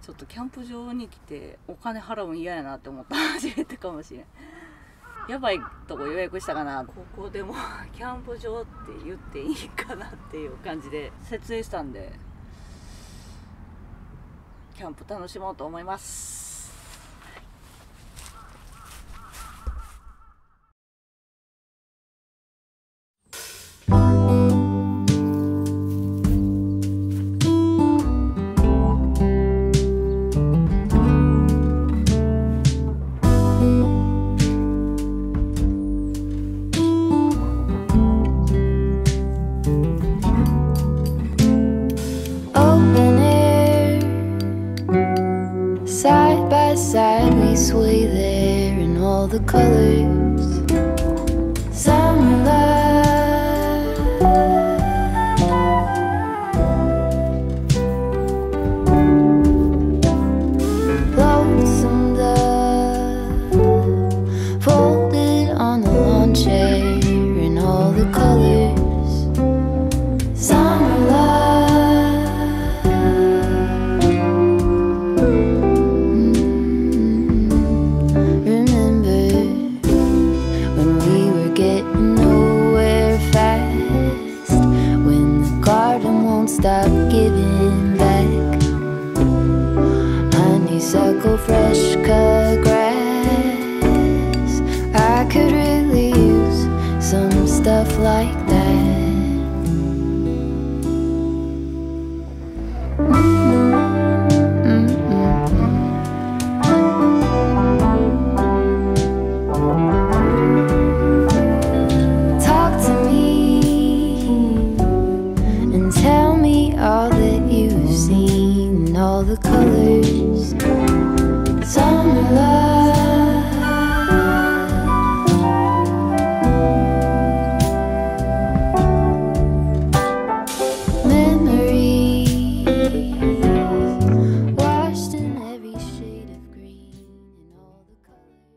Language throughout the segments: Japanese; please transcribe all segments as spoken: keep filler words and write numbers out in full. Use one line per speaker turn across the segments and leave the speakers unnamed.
ちょっとキャンプ場に来てお金払うん嫌やなって思った初めてかもしれん。やばいとこ予約したかな。ここでもキャンプ場って言っていいかなっていう感じで設営したんで、キャンプ楽しもうと思います。
Side by side we sway there in all the colors. Summer love, lonesome dove, folded on the lawn chair in all the colors. Summer love. Stop giving back. Honeysuckle, fresh cut grass. I could really use some stuff like that. Talk to me and tell me all that you've seen, all the colors. Summer love, memories washed in every shade of green and all the colors.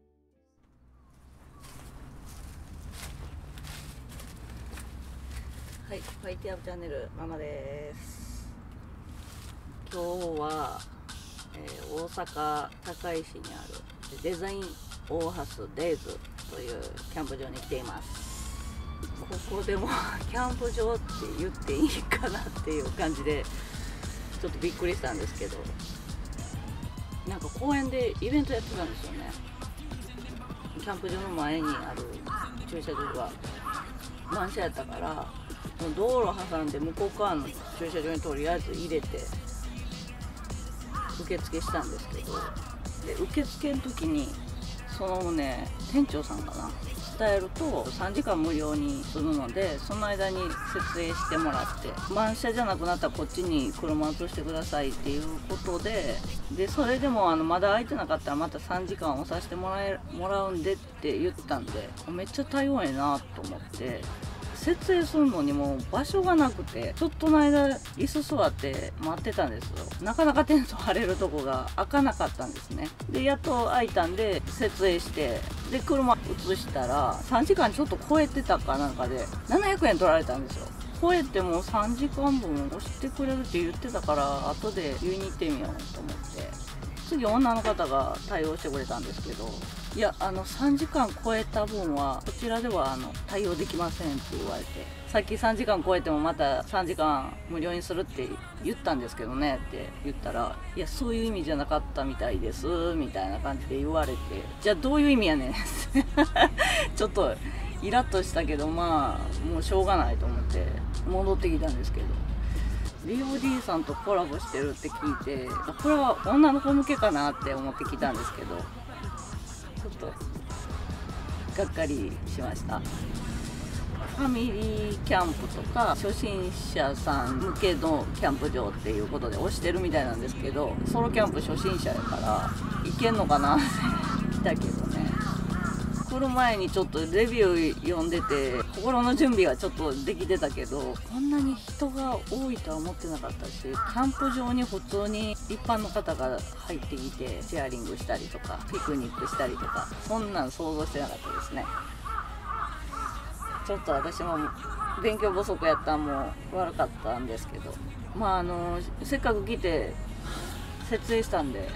はい、ファイティアップチャンネルママです。今日は、えー、大阪堺市にあるデザインオーハスデイズというキャンプ場に来ています。ここでもキャンプ場って言っていいかなっていう感じでちょっとびっくりしたんですけど、なんか公園でイベントやってたんですよね。キャンプ場の前にある駐車場が満車やったから、道路挟んで向こう側の駐車場にとりあえず入れて受付したんですけど、で受付の時にそのね店長さんかな伝えるとさんじかん無料にするので、その間に設営してもらって、満車じゃなくなったらこっちに車移してくださいっていうことで、でそれでもあのまだ空いてなかったらまたさんじかん押させてもらえもらうんでって言ったんで、めっちゃ対応ええなと思って。設営するのにも場所がなくて、ちょっとの間椅子座って待ってたんですよ。なかなかテント張れるとこが開かなかったんですね。でやっと開いたんで設営して、で車移したらさんじかんちょっと超えてたかなんかでななひゃくえん取られたんですよ。超えてもさんじかんぶん押してくれるって言ってたから、後で言いに行ってみようと思って、次女の方が対応してくれたんですけど、いやあのさんじかん超えた分はこちらではあの対応できませんって言われて、さっきさんじかん超えてもまたさんじかん無料にするって言ったんですけどねって言ったら、いやそういう意味じゃなかったみたいですみたいな感じで言われて、じゃあどういう意味やねんちょっとイラッとしたけど、まあもうしょうがないと思って戻ってきたんですけど、 ビーオーディー さんとコラボしてるって聞いて、これは女の子向けかなって思ってきたんですけど、ちょっとがっかりしました。ファミリーキャンプとか初心者さん向けのキャンプ場っていうことで推してるみたいなんですけど、ソロキャンプ初心者やからいけんのかなって来たけどね、来る前にちょっとレビュー読んでて心の準備はちょっとできてたけど、こんなに人が多いとは思ってなかったし、キャンプ場に普通に一般の方が入ってきてシェアリングしたりとかピクニックしたりとか、そんなん想像してなかったですね。ちょっと私も勉強不足やったんも悪かったんですけど、まああのせっかく来て設営したんで、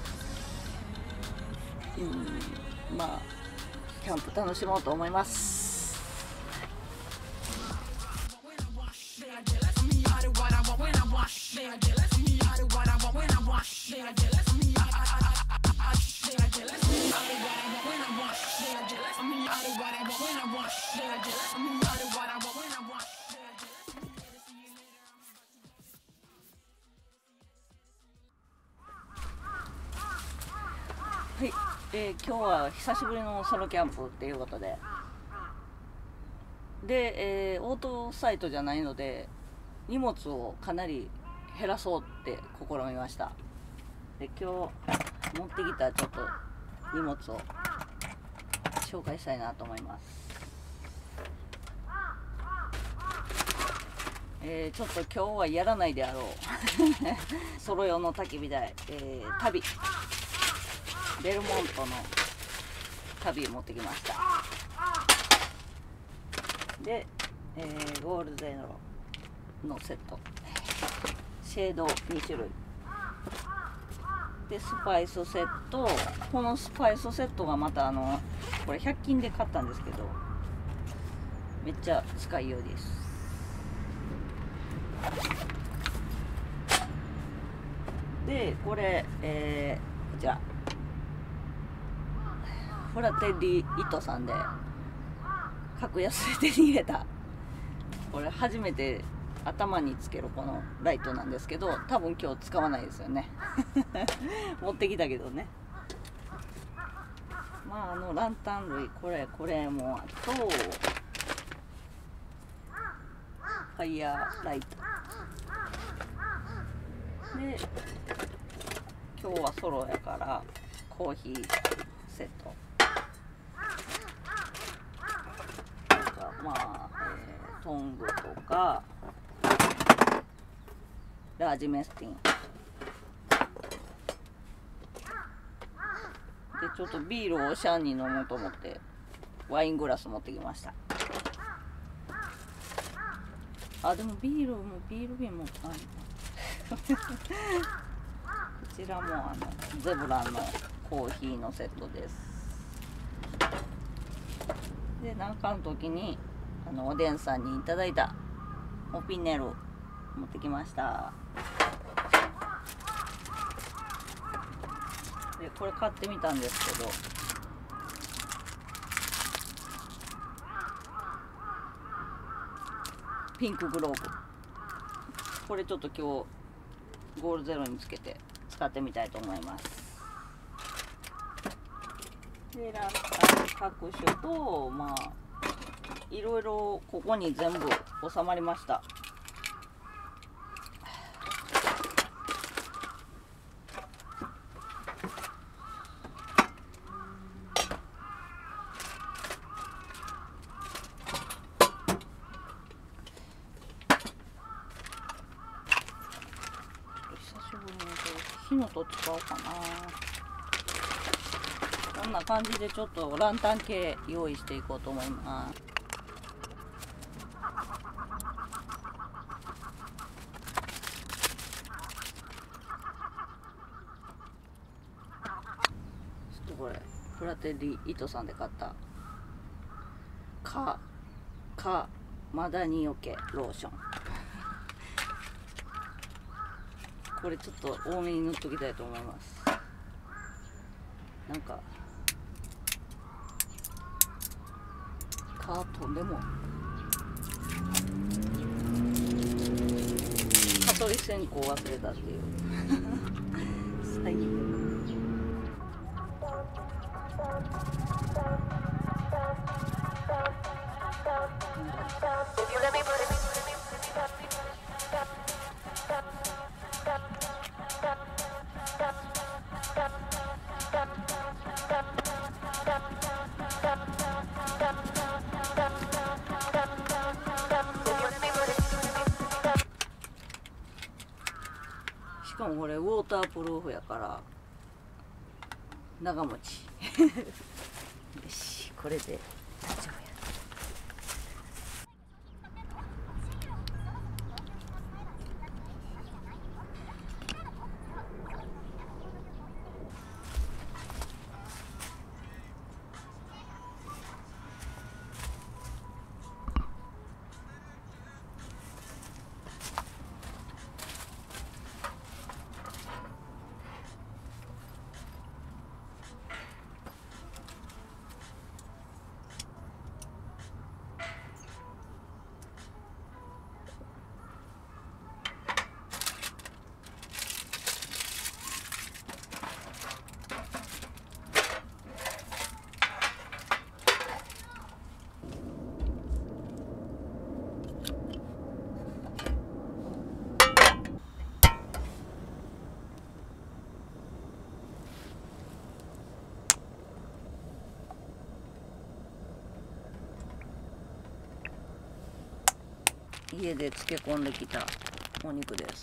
うん、まあキャンプ楽しもうと思います。はい、えー、今日は久しぶりのソロキャンプっていうことで、で、えー、オートサイトじゃないので荷物をかなり減らそうって試みました。で、今日持ってきたちょっと荷物を紹介したいなと思います。えー、ちょっと今日はやらないであろうソロ用の焚き火台、えー、旅ベルモントの旅持ってきました。で、えー、ゴールデンロのセット、シェードに種類で、スパイスセット。このスパイスセットがまたあのこれひゃく均で買ったんですけど、めっちゃ使いようです。で、これ、えー、こちらフラテリ糸さんで格安で手に入れた、これ初めて頭につけるこのライトなんですけど、多分今日使わないですよね持ってきたけどね。まああのランタン類、これこれもあとファイヤーライトで、今日はソロやからコーヒーセット、まあ、えー、トングとかラージメスティンで、ちょっとビールをシャンに飲もうと思ってワイングラス持ってきました。あ、でもビールもビール瓶もあるこちらもあのゼブラのコーヒーのセットです。で、なんかの時にあのおでんさんにいただいたオピネル持ってきました。で、これ買ってみたんですけど、ピンクグローブ、これちょっと今日ゴールゼロにつけて使ってみたいと思います。で、ランタン各種と、まあいろいろここに全部収まりました。久しぶりに火のと使おうかな。こんな感じでちょっとランタン系用意していこうと思います。ちょっとこれフラテリ糸さんで買ったカカマダニよけローションこれちょっと多めに塗っときたいと思います。なんかカートンでも蚊取り線香忘れたっていう最悪。しかもこれウォータープルーフやから長持ちよし、これで大丈夫や。 家で漬け込んできたお肉です。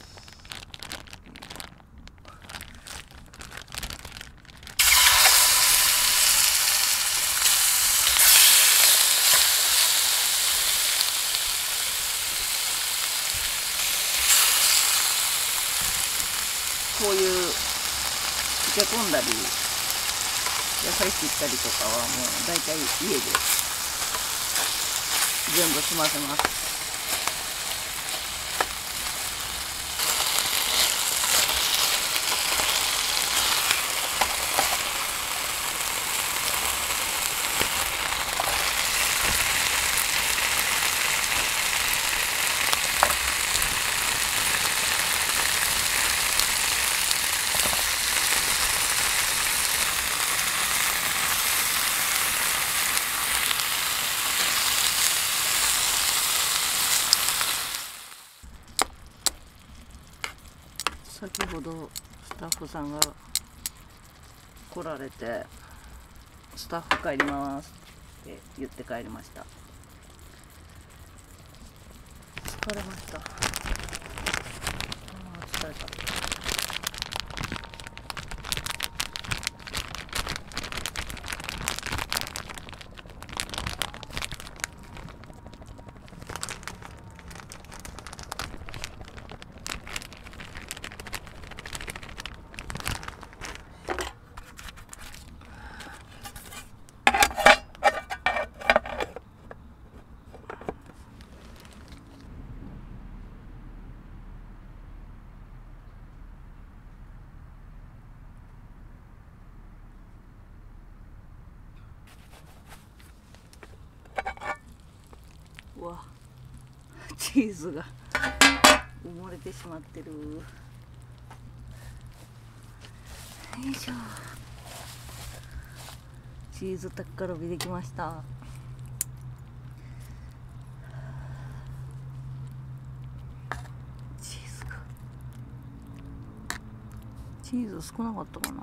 こういう漬け込んだり野菜切ったりとかはもう大体家で全部済ませます。先ほどスタッフさんが来られて、スタッフ帰りますって言って帰りました。疲れました。あー疲れた。うわ、チーズが埋もれてしまってる。よいしょ。チーズタッカルビできました。チーズがチーズ少なかったかな。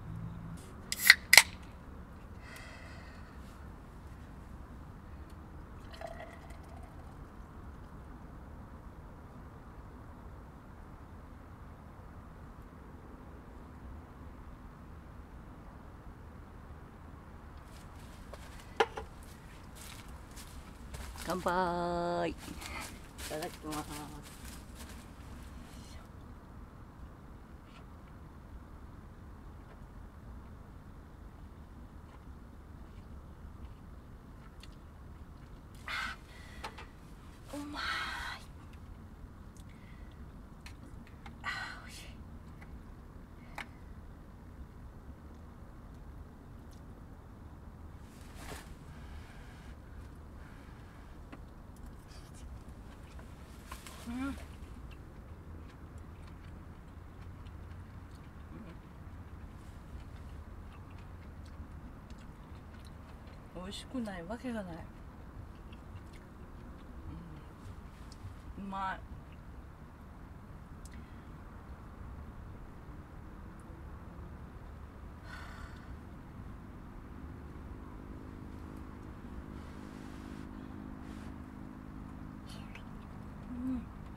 乾杯。いただきます。うまい。あ、おいしい。うん。美味しくないわけがない。うん、うまい。うん。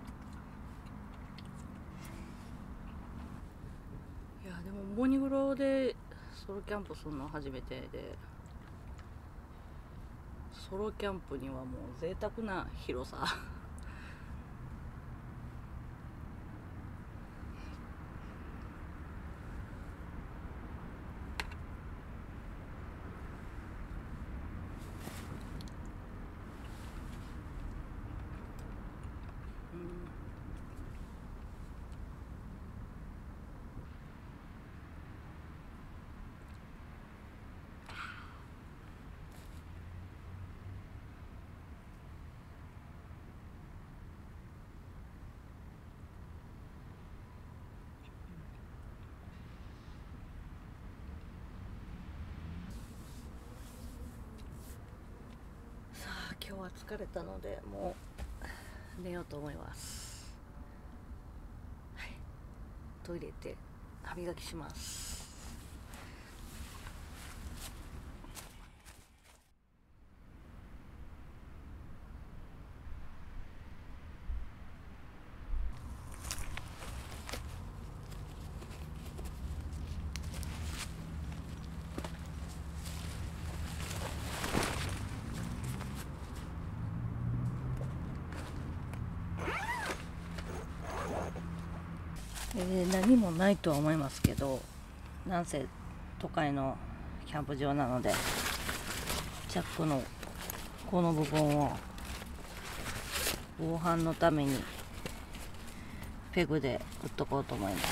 いやでもモニグロでソロキャンプするの初めてで、ソロキャンプにはもう贅沢な広さ。うん。さあ今日は疲れたのでもう寝ようと思います。はい、トイレ行って歯磨きします。 えー、何もないとは思いますけど、なんせ都会のキャンプ場なので、チャックのこの部分を防犯のためにペグで打っとこうと思います。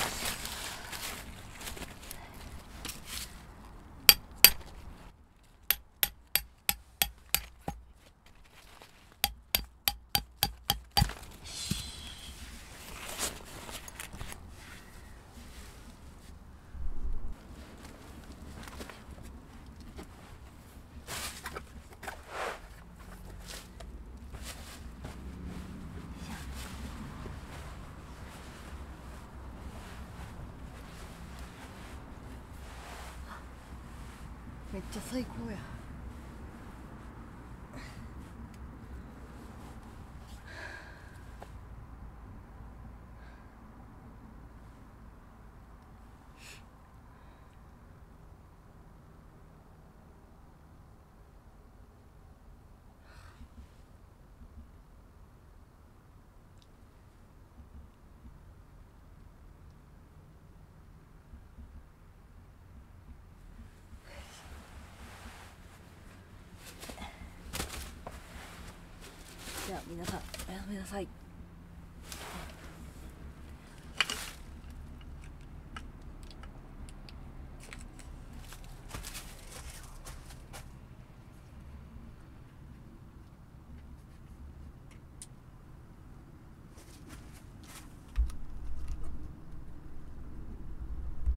めっちゃ最高や。
じゃあ皆さんおやすみなさい。